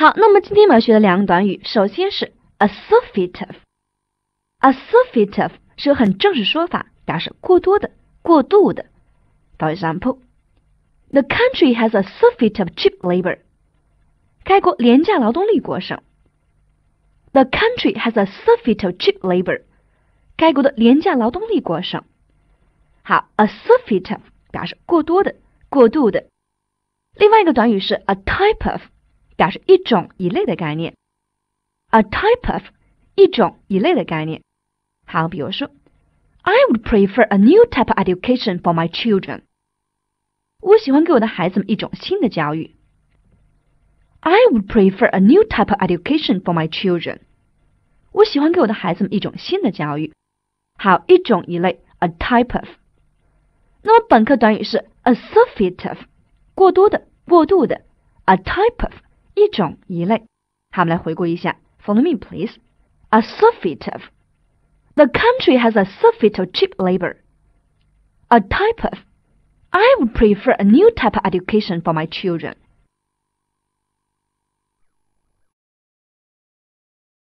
好，那么今天我们要学的两个短语，首先是 assertive。assertive 是个很正式说法，表示过多的、过度的。For example, the country has a surfeit of cheap labor. 该国廉价劳动力过剩。The country has a surfeit of cheap labor. 该国的廉价劳动力过剩。好 ，a surfeit of 表示过多的、过度的。另外一个短语是 a type of， 表示一种、一类的概念。a type of 一种、一类的概念。好，比如说 I would prefer a new type of education for my children. 我喜欢给我的孩子们一种新的教育。I would prefer a new type of education for my children. 我喜欢给我的孩子们一种新的教育。好，一种、一类 a type of。那么本课短语是 a surfeit of， 过多的、过度的 a type of， 一种、一类。好，我们来回顾一下 Follow me, please. A surfeit of. The country has a surfeit of cheap labor. A type of. I would prefer a new type of education for my children.